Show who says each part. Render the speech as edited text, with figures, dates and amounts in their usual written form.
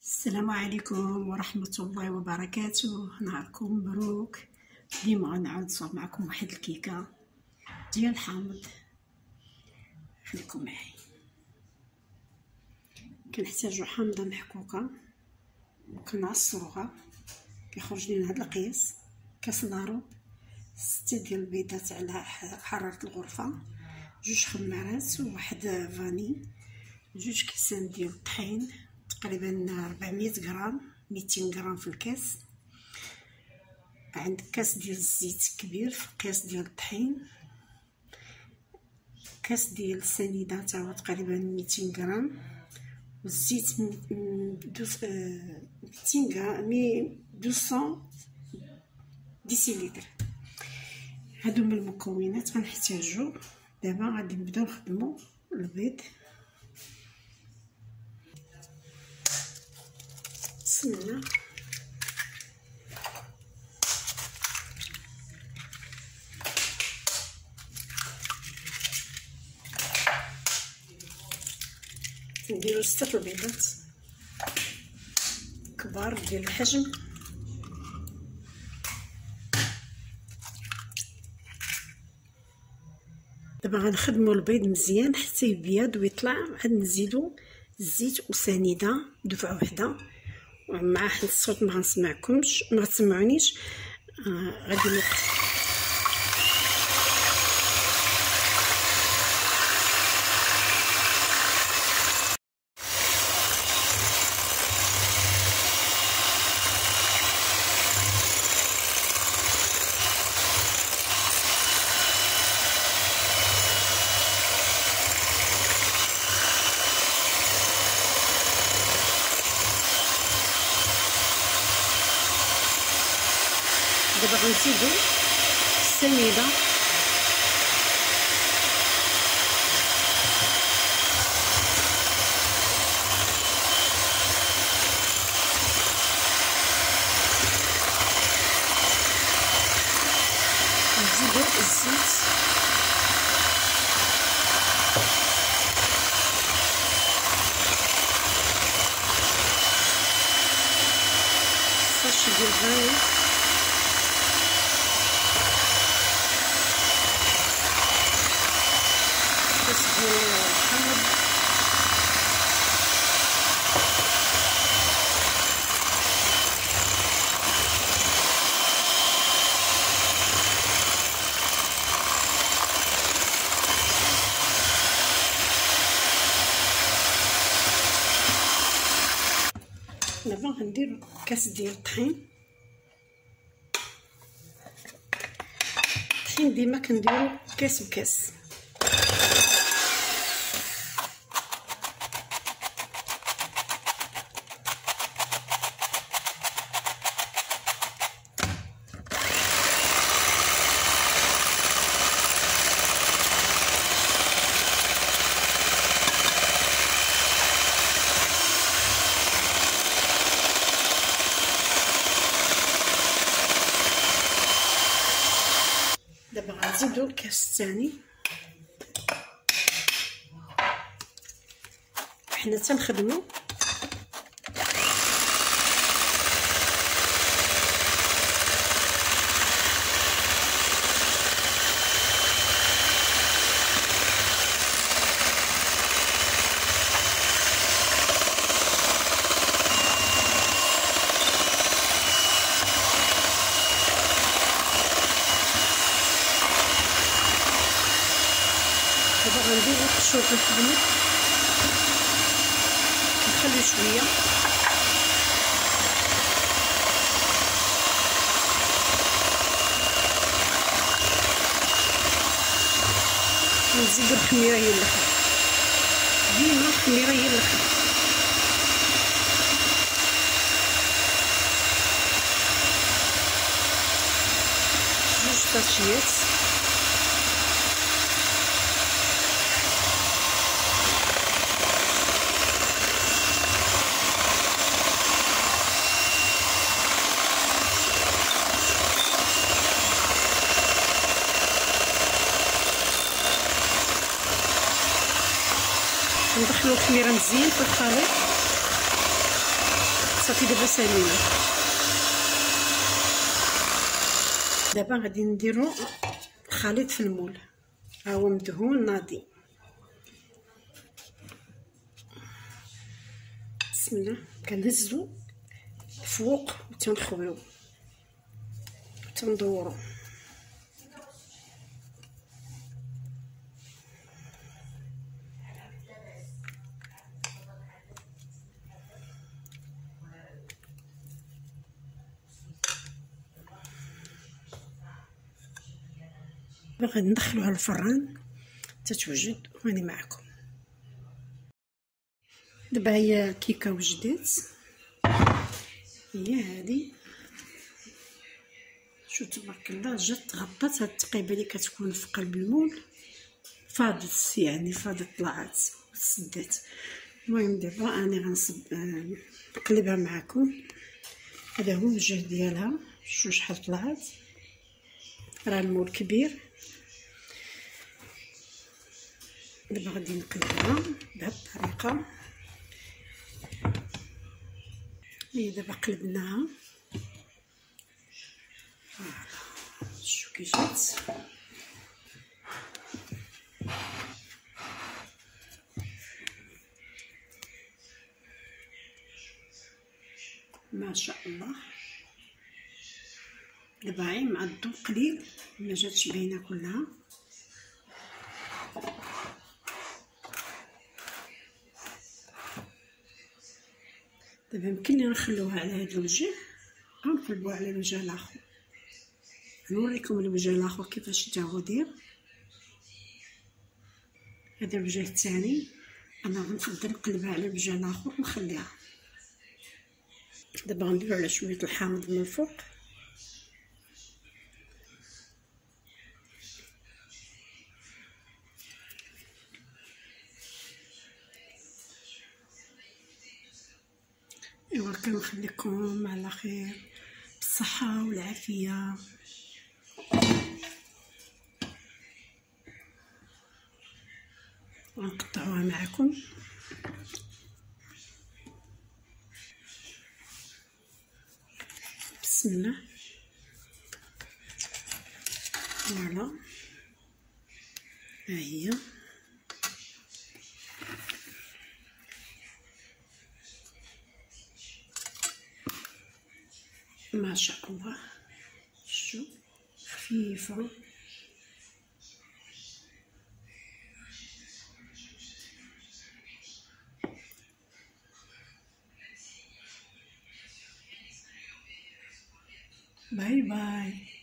Speaker 1: السلام عليكم ورحمة الله وبركاته. نهاركم مبروك. ديما غنعاود نصور معكم واحد الكيكة ديال الحامض. خليكم معايا. كنحتاجو حامضة محكوكة وكنعصروها كيخرج لينا هاد القياس، كاس لاروب، 6 ديال البيضات على حرارة الغرفة، 2 خمارات وواحد فاني، 2 كيسان ديال الطحين تقريبا 400 غرام، 200 غرام في الكاس. عندك كاس ديال الزيت كبير في قياس ديال الطحين، كاس ديال السنيده تا هو تقريبا 200 غرام، والزيت 200 غرام 200 ديسيليتر. هادو من المكونات غنحتاجو. دابا غادي نبداو نخدمو البيض. بسم الله. نديرو 6 البيضات كبار ديال الحجم. دابا غنخدمو البيض مزيان حتى يبيض ويطلع، عاد نزيدو الزيت وسنيده دفعه وحده. ومع حد الصوت ما غنسمعكمش، ما غتسمعونيش. غادي نوقف. دابا غنزيدو السنيده، نزيدو الزيت، ساشي ديال الفاني، الحامض، دابا غندير كاس ديال الطحين. الطحين ديما كنديرو كاس بكاس. دابا غنزيدو الكاس الثاني. حنا تنخدمو غنديرو شوف الخدمة، نخلي شويه ونزيدو الخميره هي الاخر. ديما الخميره هي الاخر. جوج طاشيات ندخلو الخميره مزيان في الخليط. صافي دابا سالينا. دابا غادي نديرو الخليط في المول، ها هو مدهون ناضي. بسم الله. كنهزو فوق وتنخويو تندورو. غادي ندخلوها للفران تتوجد واني معكم. دابا هي الكيكه وجدات، هي هادي. شو تبارك الله جات غطات هاد التقيبه اللي كتكون في قلب المول، فاضت يعني فاضت طلعت وتسدات. المهم دابا انا غنصب نقلبها معكم. هذا هو الوجه ديالها، شوف شحال طلعت، راه المول كبير. دابا غادي نقلبها بهاد الطريقه. هي دابا قلبناها، شوف كي جات. ما شاء الله. دابا عين مع الضو قليل، ما جاتش باينه كلها. دابا يمكن لي نخلوها على هذا الوجه او نقلبوها على الوجه الاخر. نوريكم الوجه الاخر كيفاش حتى هو داير. هذا الوجه الثاني، انا غنفضل نقلبها على الوجه الاخر ونخليها. دابا غنديرو على شويه الحامض من الفوق. ايوا كنخليكم على خير بالصحه والعافيه. غنقطعوها معكم. بسم الله. فوالا ها هي. ما شاء الله. شوف خفيفه. باي باي.